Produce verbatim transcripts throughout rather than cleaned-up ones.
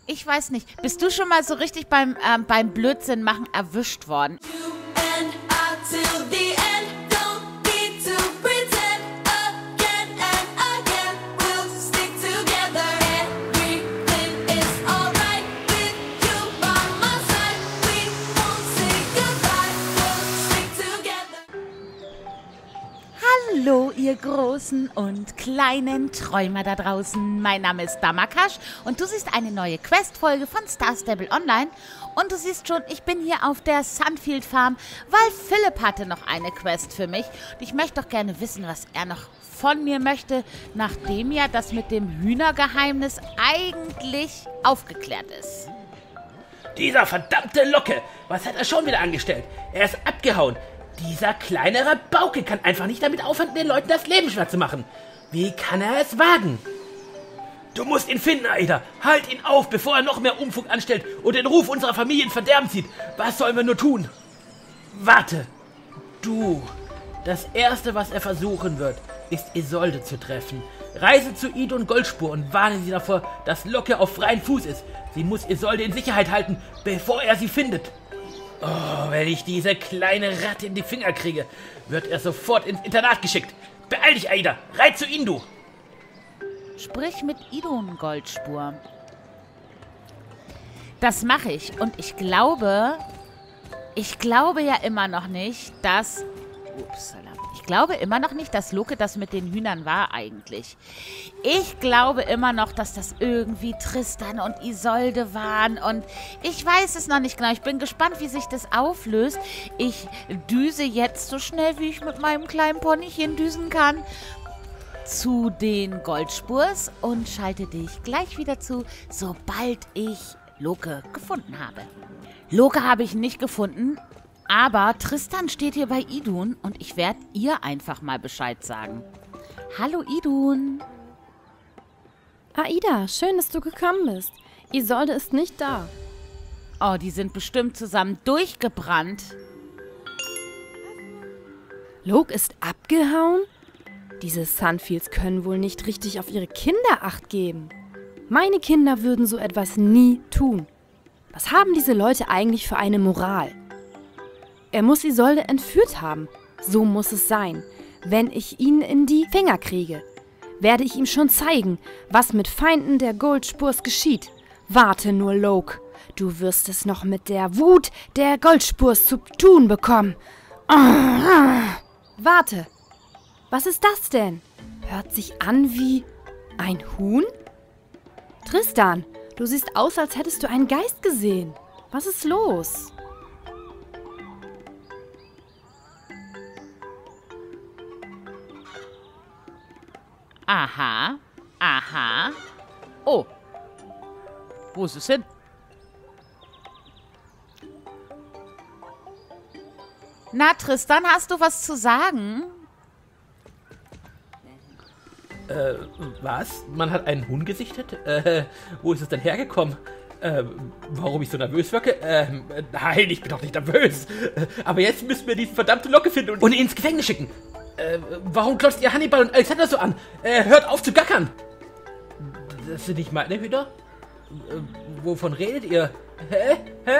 Ich weiß nicht. Bist du schon mal so richtig beim, ähm, beim Blödsinn machen erwischt worden? Hallo, ihr großen und kleinen Träumer da draußen. Mein Name ist Damakash und du siehst eine neue Quest-Folge von Star Stable Online. Und du siehst schon, ich bin hier auf der Sunfield Farm, weil Philipp hatte noch eine Quest für mich. Und ich möchte doch gerne wissen, was er noch von mir möchte, nachdem ja das mit dem Hühnergeheimnis eigentlich aufgeklärt ist. Dieser verdammte Locke! Was hat er schon wieder angestellt? Er ist abgehauen. Dieser kleine Rabauke kann einfach nicht damit aufhören, den Leuten das Leben schwer zu machen. Wie kann er es wagen? Du musst ihn finden, Aida. Halt ihn auf, bevor er noch mehr Unfug anstellt und den Ruf unserer Familie in Verderben zieht. Was sollen wir nur tun? Warte. Du. Das Erste, was er versuchen wird, ist Isolde zu treffen. Reise zu Idun Goldspur und warne sie davor, dass Locke auf freiem Fuß ist. Sie muss Isolde in Sicherheit halten, bevor er sie findet. Oh, wenn ich diese kleine Ratte in die Finger kriege, wird er sofort ins Internat geschickt. Beeil dich, Aida. Reit zu Indu. Sprich mit Idun Goldspur. Das mache ich. Und ich glaube, ich glaube ja immer noch nicht, dass... Upsala. Ich glaube immer noch nicht, dass Locke das mit den Hühnern war eigentlich. Ich glaube immer noch, dass das irgendwie Tristan und Isolde waren. Und ich weiß es noch nicht genau. Ich bin gespannt, wie sich das auflöst. Ich düse jetzt so schnell, wie ich mit meinem kleinen Ponychen düsen kann, zu den Goldspurs und schalte dich gleich wieder zu, sobald ich Locke gefunden habe. Locke habe ich nicht gefunden, aber Tristan steht hier bei Idun und ich werde ihr einfach mal Bescheid sagen. Hallo Idun. Aida, schön, dass du gekommen bist. Isolde ist nicht da. Oh, die sind bestimmt zusammen durchgebrannt. Locke ist abgehauen? Diese Sunfields können wohl nicht richtig auf ihre Kinder Acht geben. Meine Kinder würden so etwas nie tun. Was haben diese Leute eigentlich für eine Moral? Er muss Isolde entführt haben. So muss es sein. Wenn ich ihn in die Finger kriege, werde ich ihm schon zeigen, was mit Feinden der Goldspurs geschieht. Warte nur, Locke. Du wirst es noch mit der Wut der Goldspurs zu tun bekommen. Ah, warte. Was ist das denn? Hört sich an wie ein Huhn? Tristan, du siehst aus, als hättest du einen Geist gesehen. Was ist los? Aha, aha. Oh, wo ist es hin? Na, Tristan, hast du was zu sagen? Äh, was? Man hat einen Huhn gesichtet? Äh, wo ist es denn hergekommen? Äh, warum ich so nervös wirke? Äh, nein, ich bin doch nicht nervös. Äh, aber jetzt müssen wir diesen verdammten Locke finden und, und ihn ins Gefängnis schicken. Äh, warum klotzt ihr Hannibal und Alexander so an? Äh, hört auf zu gackern! Das sind nicht meine Hühner? Äh, wovon redet ihr? Hä? Hä?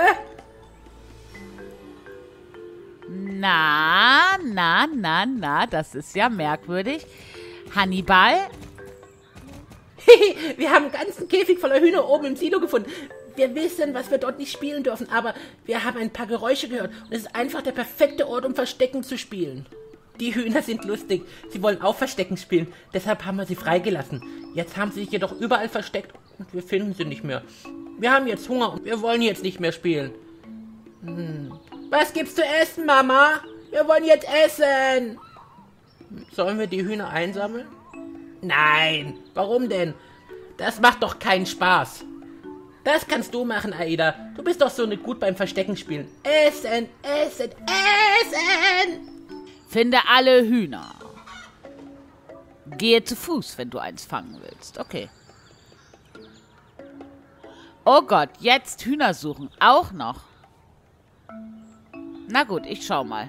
Na, na, na, na, das ist ja merkwürdig. Hannibal? Wir haben einen ganzen Käfig voller Hühner oben im Silo gefunden. Wir wissen, was wir dort nicht spielen dürfen, aber wir haben ein paar Geräusche gehört und es ist einfach der perfekte Ort, um Verstecken zu spielen. Die Hühner sind lustig. Sie wollen auch Verstecken spielen. Deshalb haben wir sie freigelassen. Jetzt haben sie sich jedoch überall versteckt und wir finden sie nicht mehr. Wir haben jetzt Hunger und wir wollen jetzt nicht mehr spielen. Hm. Was gibt's zu essen, Mama? Wir wollen jetzt essen. Sollen wir die Hühner einsammeln? Nein. Warum denn? Das macht doch keinen Spaß. Das kannst du machen, Aida. Du bist doch so nicht gut beim Verstecken spielen. Essen, essen, essen! Finde alle Hühner. Gehe zu Fuß, wenn du eins fangen willst. Okay. Oh Gott, jetzt Hühner suchen. Auch noch. Na gut, ich schau mal.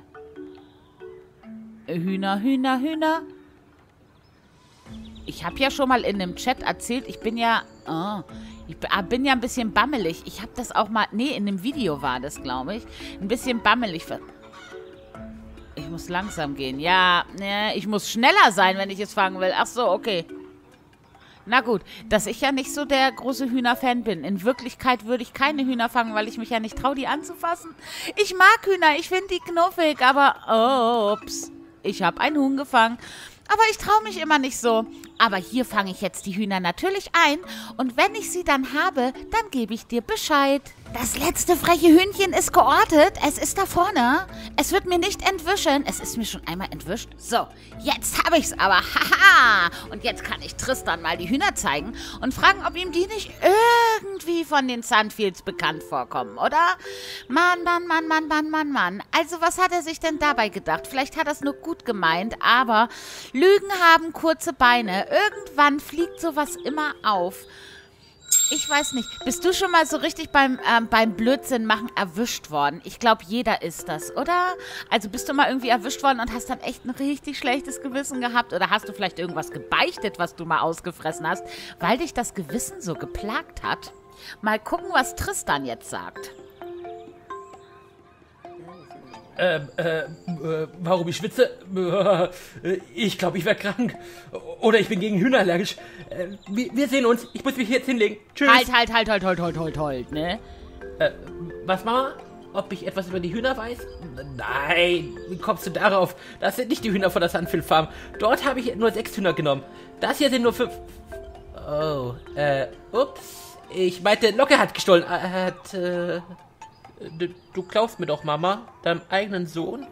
Hühner, Hühner, Hühner. Ich habe ja schon mal in dem Chat erzählt, ich bin ja... Oh, Ich bin ja ein bisschen bammelig. Ich habe das auch mal... Nee, in dem Video war das, glaube ich. Ein bisschen bammelig. Ich muss langsam gehen. Ja, ne, ich muss schneller sein, wenn ich es fangen will. Ach so, okay. Na gut, dass ich ja nicht so der große Hühnerfan bin. In Wirklichkeit würde ich keine Hühner fangen, weil ich mich ja nicht traue, die anzufassen. Ich mag Hühner, ich finde die knuffig, aber ups, ich habe einen Huhn gefangen. Aber ich traue mich immer nicht so. Aber hier fange ich jetzt die Hühner natürlich ein. Und wenn ich sie dann habe, dann gebe ich dir Bescheid. Das letzte freche Hühnchen ist geortet. Es ist da vorne. Es wird mir nicht entwischen. Es ist mir schon einmal entwischt. So, jetzt habe ich es aber. Haha. Und jetzt kann ich Tristan mal die Hühner zeigen und fragen, ob ihm die nicht irgendwie von den Sandfields bekannt vorkommen, oder? Mann, Mann, Mann, Mann, Mann, Mann, Mann. Also was hat er sich denn dabei gedacht? Vielleicht hat er es nur gut gemeint, aber Lügen haben kurze Beine. Irgendwann fliegt sowas immer auf. Ich weiß nicht, bist du schon mal so richtig beim, ähm, beim Blödsinn machen erwischt worden? Ich glaube, jeder ist das, oder? Also bist du mal irgendwie erwischt worden und hast dann echt ein richtig schlechtes Gewissen gehabt? Oder hast du vielleicht irgendwas gebeichtet, was du mal ausgefressen hast, weil dich das Gewissen so geplagt hat? Mal gucken, was Tristan jetzt sagt. Ähm, äh, äh, warum ich schwitze? Äh, ich glaube, ich werde krank. Oder ich bin gegen Hühner allergisch. Äh, wir, wir sehen uns. Ich muss mich jetzt hinlegen. Tschüss. Halt, halt, halt, halt, halt, halt, halt, halt, ne? Äh, was, Mama? Ob ich etwas über die Hühner weiß? Nein, wie kommst du darauf? Das sind nicht die Hühner von der Sandfield Farm. Dort habe ich nur sechs Hühner genommen. Das hier sind nur fünf. Oh, äh, ups. Ich meinte, Locke hat gestohlen. Er hat, äh... Du, du glaubst mir doch, Mama, deinem eigenen Sohn?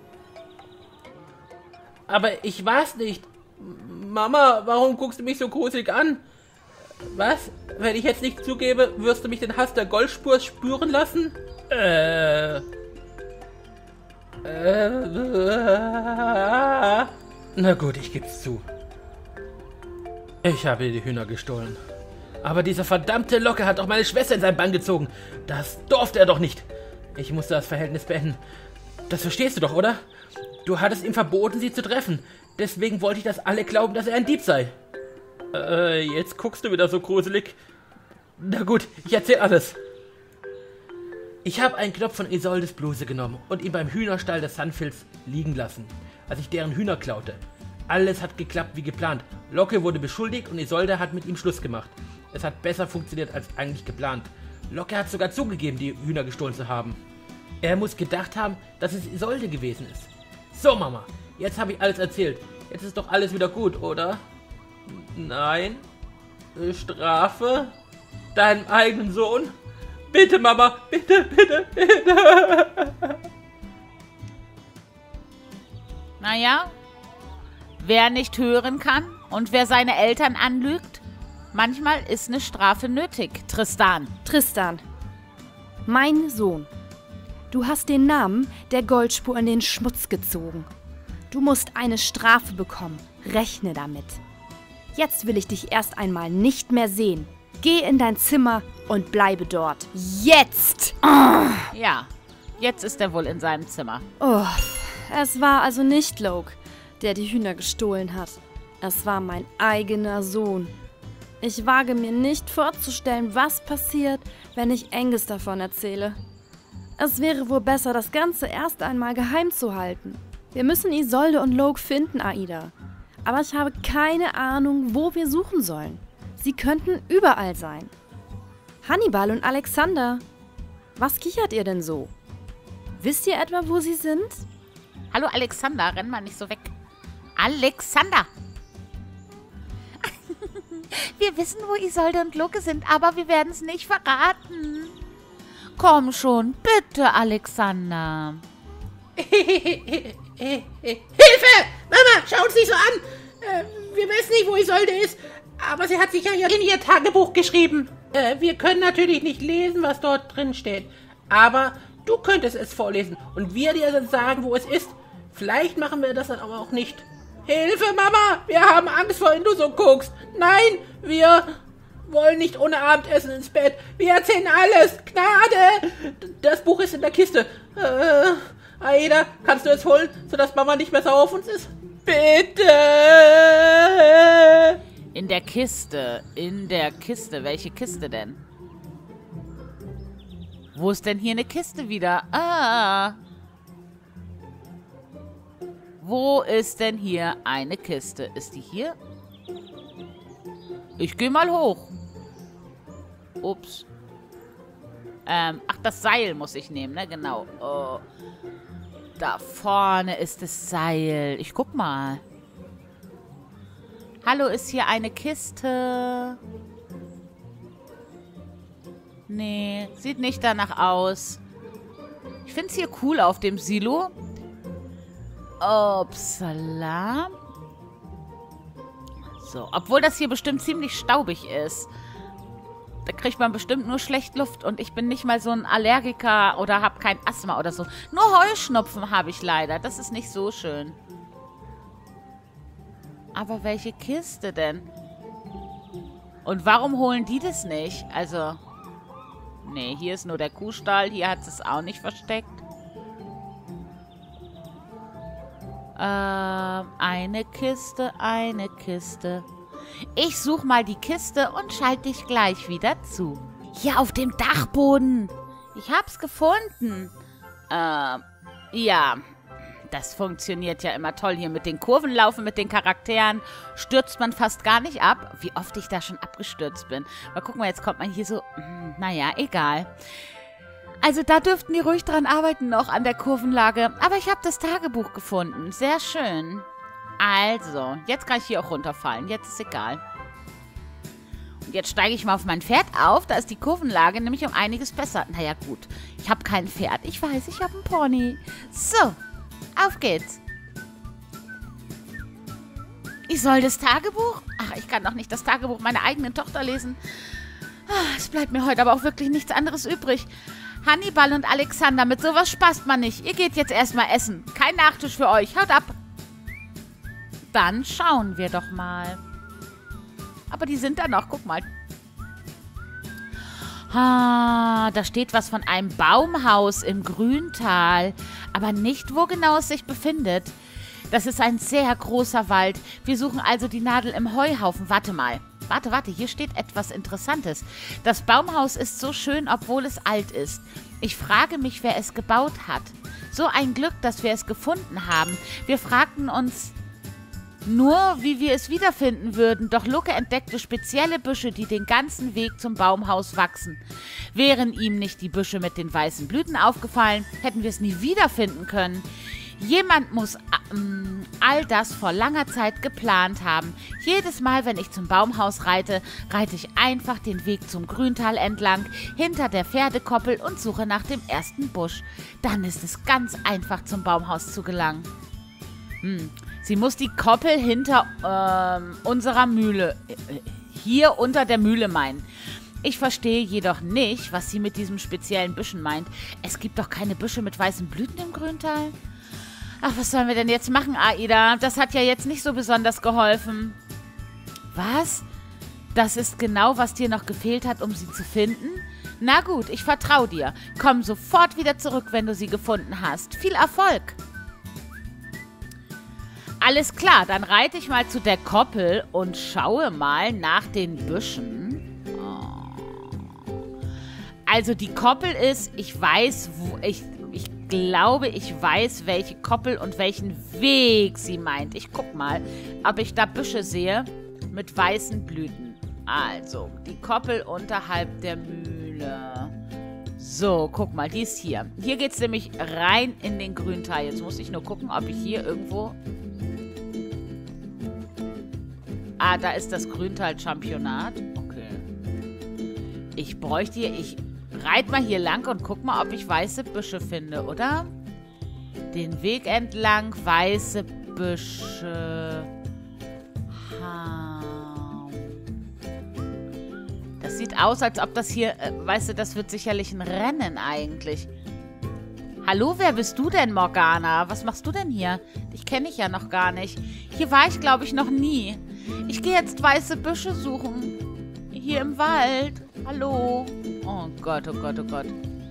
Aber ich weiß nicht. Mama, warum guckst du mich so gruselig an? Was? Wenn ich jetzt nicht zugebe, wirst du mich den Hass der Goldspur spüren lassen? Äh... Äh... Na gut, ich geb's zu. Ich habe die Hühner gestohlen. Aber dieser verdammte Locke hat auch meine Schwester in seinen Bann gezogen. Das durfte er doch nicht. Ich musste das Verhältnis beenden. Das verstehst du doch, oder? Du hattest ihm verboten, sie zu treffen. Deswegen wollte ich, dass alle glauben, dass er ein Dieb sei. Äh, jetzt guckst du wieder so gruselig. Na gut, ich erzähl alles. Ich habe einen Knopf von Isoldes Bluse genommen und ihn beim Hühnerstall des Sandfields liegen lassen, als ich deren Hühner klaute. Alles hat geklappt wie geplant. Locke wurde beschuldigt und Isolde hat mit ihm Schluss gemacht. Es hat besser funktioniert als eigentlich geplant. Locke hat sogar zugegeben, die Hühner gestohlen zu haben. Er muss gedacht haben, dass es Isolde gewesen ist. So, Mama, jetzt habe ich alles erzählt. Jetzt ist doch alles wieder gut, oder? Nein. Strafe? Deinen eigenen Sohn? Bitte, Mama, bitte, bitte, bitte. Naja, wer nicht hören kann und wer seine Eltern anlügt, manchmal ist eine Strafe nötig, Tristan. Tristan, mein Sohn, du hast den Namen der Goldspur in den Schmutz gezogen. Du musst eine Strafe bekommen. Rechne damit. Jetzt will ich dich erst einmal nicht mehr sehen. Geh in dein Zimmer und bleibe dort. Jetzt! Oh. Ja, jetzt ist er wohl in seinem Zimmer. Oh, es war also nicht Loke, der die Hühner gestohlen hat. Es war mein eigener Sohn. Ich wage mir nicht vorzustellen, was passiert, wenn ich Angus davon erzähle. Es wäre wohl besser, das Ganze erst einmal geheim zu halten. Wir müssen Isolde und Loke finden, Aida. Aber ich habe keine Ahnung, wo wir suchen sollen. Sie könnten überall sein. Hannibal und Alexander, was kichert ihr denn so? Wisst ihr etwa, wo sie sind? Hallo Alexander, renn mal nicht so weg. Alexander! Wir wissen, wo Isolde und Loke sind, aber wir werden es nicht verraten. Komm schon, bitte, Alexander. Hilfe! Mama, schau uns nicht so an! Äh, wir wissen nicht, wo Isolde ist, aber sie hat sich ja in ihr Tagebuch geschrieben. Äh, wir können natürlich nicht lesen, was dort drin steht, aber du könntest es vorlesen und wir dir dann sagen, wo es ist. Vielleicht machen wir das dann aber auch nicht. Hilfe, Mama! Wir haben Angst, vorhin du so guckst. Nein, wir wollen nicht ohne Abendessen ins Bett. Wir erzählen alles. Gnade! Das Buch ist in der Kiste. Äh, Aida, kannst du es holen, sodass Mama nicht mehr sauer auf uns ist? Bitte! In der Kiste, in der Kiste. Welche Kiste denn? Wo ist denn hier eine Kiste wieder? Ah. Wo ist denn hier eine Kiste? Ist die hier? Ich gehe mal hoch. Ups. Ähm, ach, das Seil muss ich nehmen, ne? Genau. Oh. Da vorne ist das Seil. Ich guck mal. Hallo, ist hier eine Kiste? Nee, sieht nicht danach aus. Ich finde es hier cool auf dem Silo. Upsala. So, obwohl das hier bestimmt ziemlich staubig ist. Da kriegt man bestimmt nur schlecht Luft. Und ich bin nicht mal so ein Allergiker oder habe kein Asthma oder so. Nur Heuschnupfen habe ich leider. Das ist nicht so schön. Aber welche Kiste denn? Und warum holen die das nicht? Also, nee, hier ist nur der Kuhstall. Hier hat es auch nicht versteckt. Ähm, eine Kiste, eine Kiste. Ich suche mal die Kiste und schalte dich gleich wieder zu. Hier auf dem Dachboden. Ich hab's gefunden. Ähm, ja. Das funktioniert ja immer toll hier mit den Kurvenlaufen, mit den Charakteren. Stürzt man fast gar nicht ab. Wie oft ich da schon abgestürzt bin. Mal gucken, mal, jetzt kommt man hier so... Hm, naja, egal. Also da dürften die ruhig dran arbeiten noch an der Kurvenlage. Aber ich habe das Tagebuch gefunden. Sehr schön. Also, jetzt kann ich hier auch runterfallen. Jetzt ist egal. Und jetzt steige ich mal auf mein Pferd auf. Da ist die Kurvenlage nämlich um einiges besser. Naja, gut. Ich habe kein Pferd. Ich weiß, ich habe einen Pony. So, auf geht's. Ich soll das Tagebuch? Ach, ich kann doch nicht das Tagebuch meiner eigenen Tochter lesen. Es bleibt mir heute aber auch wirklich nichts anderes übrig. Hannibal und Alexander, mit sowas spaßt man nicht. Ihr geht jetzt erstmal essen. Kein Nachtisch für euch. Haut ab. Dann schauen wir doch mal. Aber die sind da noch. Guck mal. Ah, da steht was von einem Baumhaus im Grüntal. Aber nicht, wo genau es sich befindet. Das ist ein sehr großer Wald. Wir suchen also die Nadel im Heuhaufen. Warte mal. Warte, warte, hier steht etwas Interessantes. Das Baumhaus ist so schön, obwohl es alt ist. Ich frage mich, wer es gebaut hat. So ein Glück, dass wir es gefunden haben. Wir fragten uns nur, wie wir es wiederfinden würden, doch Lucke entdeckte spezielle Büsche, die den ganzen Weg zum Baumhaus wachsen. Wären ihm nicht die Büsche mit den weißen Blüten aufgefallen, hätten wir es nie wiederfinden können. Jemand muss ähm, all das vor langer Zeit geplant haben. Jedes Mal, wenn ich zum Baumhaus reite, reite ich einfach den Weg zum Grüntal entlang, hinter der Pferdekoppel und suche nach dem ersten Busch. Dann ist es ganz einfach, zum Baumhaus zu gelangen. Hm. Sie muss die Koppel hinter ähm, unserer Mühle, äh, hier unter der Mühle meinen. Ich verstehe jedoch nicht, was sie mit diesem speziellen Büschen meint. Es gibt doch keine Büsche mit weißen Blüten im Grüntal? Ach, was sollen wir denn jetzt machen, Aida? Das hat ja jetzt nicht so besonders geholfen. Was? Das ist genau, was dir noch gefehlt hat, um sie zu finden? Na gut, ich vertraue dir. Komm sofort wieder zurück, wenn du sie gefunden hast. Viel Erfolg! Alles klar, dann reite ich mal zu der Koppel und schaue mal nach den Büschen. Oh. Also die Koppel ist, ich weiß, wo ich... Ich glaube, ich weiß, welche Koppel und welchen Weg sie meint. Ich guck mal, ob ich da Büsche sehe mit weißen Blüten. Also, die Koppel unterhalb der Mühle. So, guck mal, die ist hier. Hier geht es nämlich rein in den Grüntal. Jetzt muss ich nur gucken, ob ich hier irgendwo... Ah, da ist das Grüntal-Championat. Okay. Ich bräuchte hier... Ich reit mal hier lang und guck mal, ob ich weiße Büsche finde, oder? Den Weg entlang, weiße Büsche. Ha. Das sieht aus, als ob das hier, äh, weißt du, das wird sicherlich ein Rennen eigentlich. Hallo, wer bist du denn, Morgana? Was machst du denn hier? Dich kenne ich ja noch gar nicht. Hier war ich, glaube ich, noch nie. Ich gehe jetzt weiße Büsche suchen. Hier im Wald. Hallo. Oh Gott, oh Gott, oh Gott.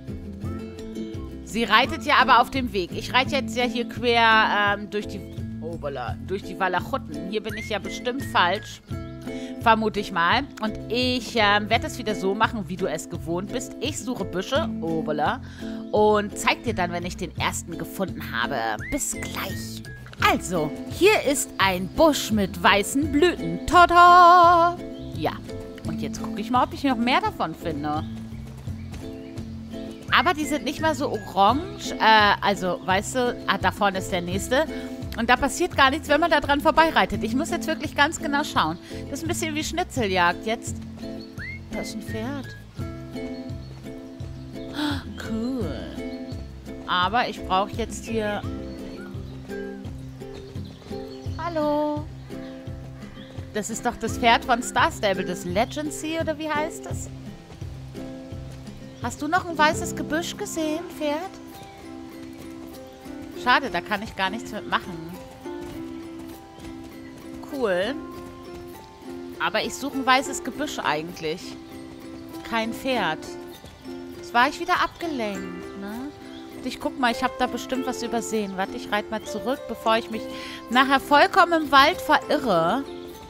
Sie reitet ja aber auf dem Weg. Ich reite jetzt ja hier quer ähm, durch die... Oh, voilà, durch die Walachuten. Hier bin ich ja bestimmt falsch. Vermute ich mal. Und ich äh, werde es wieder so machen, wie du es gewohnt bist. Ich suche Büsche, obala, und zeig dir dann, wenn ich den ersten gefunden habe. Bis gleich. Also, hier ist ein Busch mit weißen Blüten. Tada! Ja, und jetzt gucke ich mal, ob ich noch mehr davon finde. Aber die sind nicht mal so orange. Äh, also, weißt du, ah, da vorne ist der nächste. Und da passiert gar nichts, wenn man da dran vorbeireitet. Ich muss jetzt wirklich ganz genau schauen. Das ist ein bisschen wie Schnitzeljagd jetzt. Da ist ein Pferd. Cool. Aber ich brauche jetzt hier... Hallo. Das ist doch das Pferd von Star Stable, das Legacy, oder wie heißt das? Hast du noch ein weißes Gebüsch gesehen, Pferd? Schade, da kann ich gar nichts mitmachen. Cool. Aber ich suche ein weißes Gebüsch eigentlich. Kein Pferd. Jetzt war ich wieder abgelenkt, ne? Und ich guck mal, ich habe da bestimmt was übersehen. Warte, ich reite mal zurück, bevor ich mich nachher vollkommen im Wald verirre.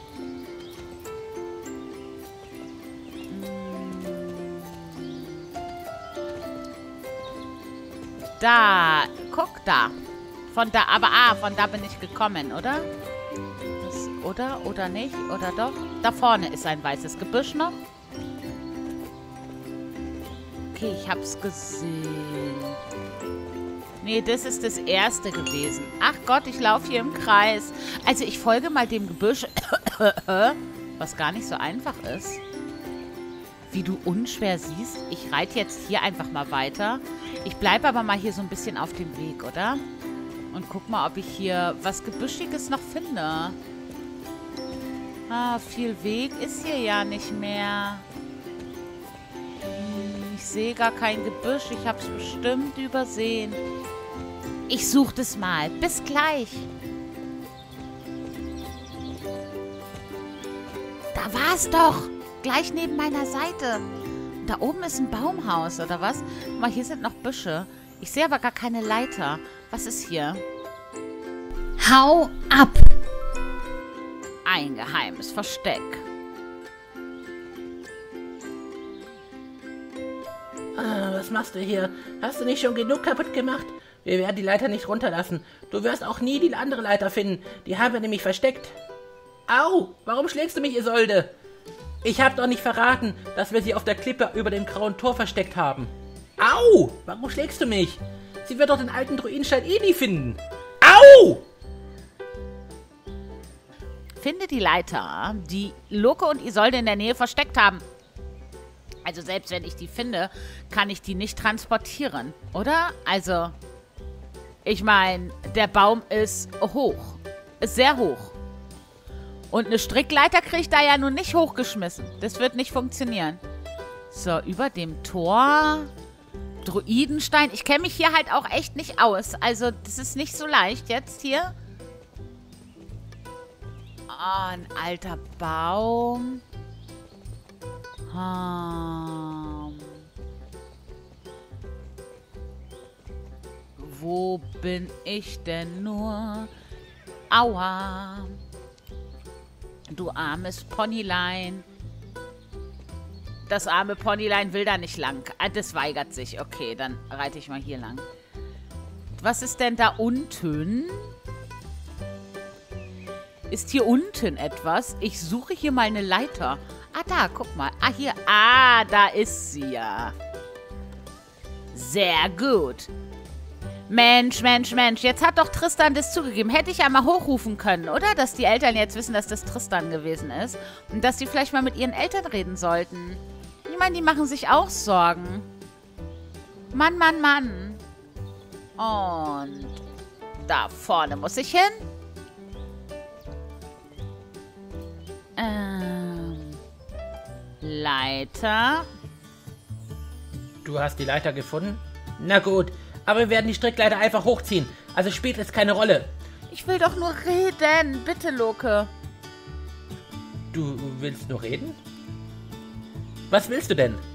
Da, guck da. Von da, aber ah, von da bin ich gekommen, oder? Das, oder, oder nicht, oder doch? Da vorne ist ein weißes Gebüsch noch. Okay, ich hab's gesehen. Nee, das ist das erste gewesen. Ach Gott, ich laufe hier im Kreis. Also ich folge mal dem Gebüsch, was gar nicht so einfach ist. Wie du unschwer siehst, ich reite jetzt hier einfach mal weiter. Ich bleibe aber mal hier so ein bisschen auf dem Weg, oder? Und guck mal, ob ich hier was Gebüschiges noch finde. Ah, viel Weg ist hier ja nicht mehr. Hm, ich sehe gar kein Gebüsch. Ich habe es bestimmt übersehen. Ich suche das mal. Bis gleich. Da war es doch. Gleich neben meiner Seite. Da oben ist ein Baumhaus, oder was? Guck mal, hier sind noch Büsche. Ich sehe aber gar keine Leiter. Was ist hier? Hau ab! Ein geheimes Versteck. Ah, was machst du hier? Hast du nicht schon genug kaputt gemacht? Wir werden die Leiter nicht runterlassen. Du wirst auch nie die andere Leiter finden. Die haben wir nämlich versteckt. Au! Warum schlägst du mich, Isolde? Ich hab doch nicht verraten, dass wir sie auf der Klippe über dem grauen Tor versteckt haben. Au! Warum schlägst du mich? Sie wird doch den alten Druidenstein eh nie finden. Au! Finde die Leiter, die Loke und Isolde in der Nähe versteckt haben. Also selbst wenn ich die finde, kann ich die nicht transportieren, oder? Also, ich meine, der Baum ist hoch. Ist sehr hoch. Und eine Strickleiter kriege ich da ja nun nicht hochgeschmissen. Das wird nicht funktionieren. So, über dem Tor. Druidenstein. Ich kenne mich hier halt auch echt nicht aus. Also, das ist nicht so leicht jetzt hier. Oh, ein alter Baum. Hm. Wo bin ich denn nur? Aua. Du armes Ponylein. Das arme Ponylein will da nicht lang. Ah, das weigert sich. Okay, dann reite ich mal hier lang. Was ist denn da unten? Ist hier unten etwas? Ich suche hier mal eine Leiter. Ah, da, guck mal. Ah, hier. Ah, da ist sie ja. Sehr gut. Mensch, Mensch, Mensch. Jetzt hat doch Tristan das zugegeben. Hätte ich ja mal hochrufen können, oder? Dass die Eltern jetzt wissen, dass das Tristan gewesen ist. Und dass sie vielleicht mal mit ihren Eltern reden sollten. Ich meine, die machen sich auch Sorgen. Mann, Mann, Mann. Und da vorne muss ich hin. Ähm, Leiter. Du hast die Leiter gefunden? Na gut, aber wir werden die Strickleiter einfach hochziehen. Also spielt es keine Rolle. Ich will doch nur reden. Bitte, Loke. Du willst nur reden? Was willst du denn?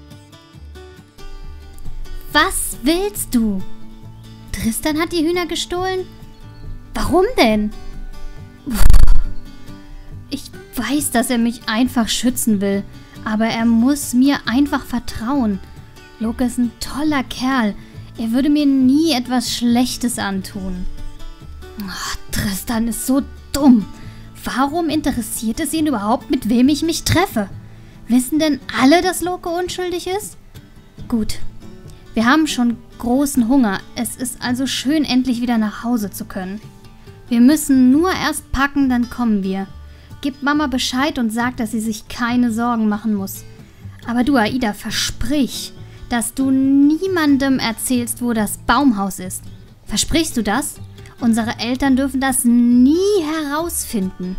Was willst du? Tristan hat die Hühner gestohlen? Warum denn? Ich weiß, dass er mich einfach schützen will. Aber er muss mir einfach vertrauen. Loke ist ein toller Kerl. Er würde mir nie etwas Schlechtes antun. Oh, Tristan ist so dumm. Warum interessiert es ihn überhaupt, mit wem ich mich treffe? Wissen denn alle, dass Loke unschuldig ist? Gut. Wir haben schon großen Hunger. Es ist also schön, endlich wieder nach Hause zu können. Wir müssen nur erst packen, dann kommen wir. Gib Mama Bescheid und sag, dass sie sich keine Sorgen machen muss. Aber du, Aida, versprich, dass du niemandem erzählst, wo das Baumhaus ist. Versprichst du das? Unsere Eltern dürfen das nie herausfinden.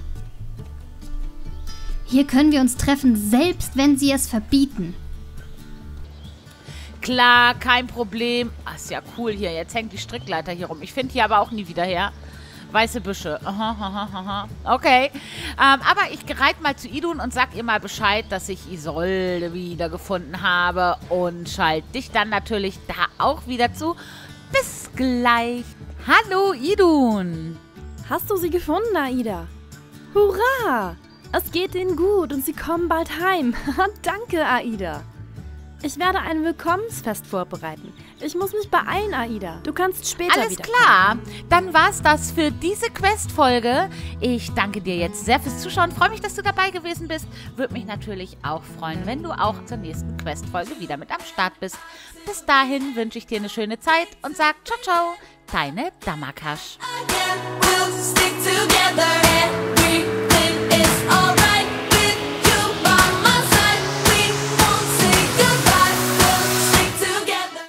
Hier können wir uns treffen, selbst wenn sie es verbieten. Klar, kein Problem. Ach, ist ja cool hier. Jetzt hängt die Strickleiter hier rum. Ich finde hier aber auch nie wieder her. Weiße Büsche. Aha, aha, aha. Okay. Ähm, aber ich reite mal zu Idun und sag ihr mal Bescheid, dass ich Isolde wiedergefunden habe. Und schalte dich dann natürlich da auch wieder zu. Bis gleich. Hallo, Idun. Hast du sie gefunden, Aida? Hurra! Es geht ihnen gut und sie kommen bald heim. Danke, Aida. Ich werde ein Willkommensfest vorbereiten. Ich muss mich beeilen, Aida. Du kannst später Alles wieder klar. kommen. Dann war's das für diese Quest-Folge. Ich danke dir jetzt sehr fürs Zuschauen. Freue mich, dass du dabei gewesen bist. Würde mich natürlich auch freuen, wenn du auch zur nächsten Quest-Folge wieder mit am Start bist. Bis dahin wünsche ich dir eine schöne Zeit und sag ciao, ciao. Deine Damakash. We'll stick together. Everything is alright.